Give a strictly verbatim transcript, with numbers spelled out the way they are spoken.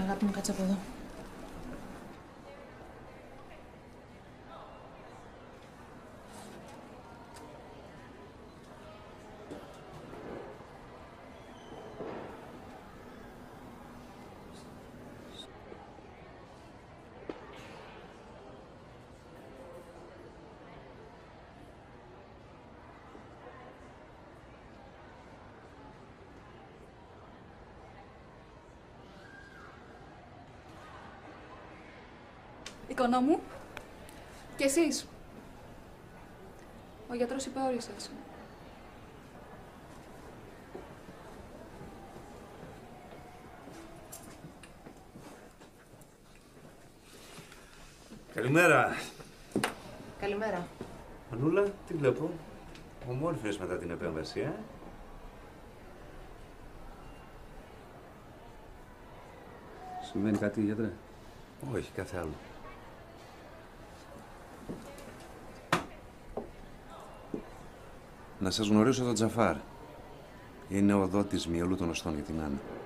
Έλα, αγάπη μου, κάτσε από εδώ. Εικονό μου. Και εσείς. Ο γιατρός είπε όλοι σας. Καλημέρα. Καλημέρα. Μανούλα, τι βλέπω. Ομόρφες μετά την επέμβαση, ε. Συμβαίνει κάτι, γιατρέ? Όχι, κάθε άλλο. Να σας γνωρίσω τον Τζαφάρ. Είναι ο δότης μυελού των οστών για την Άννα.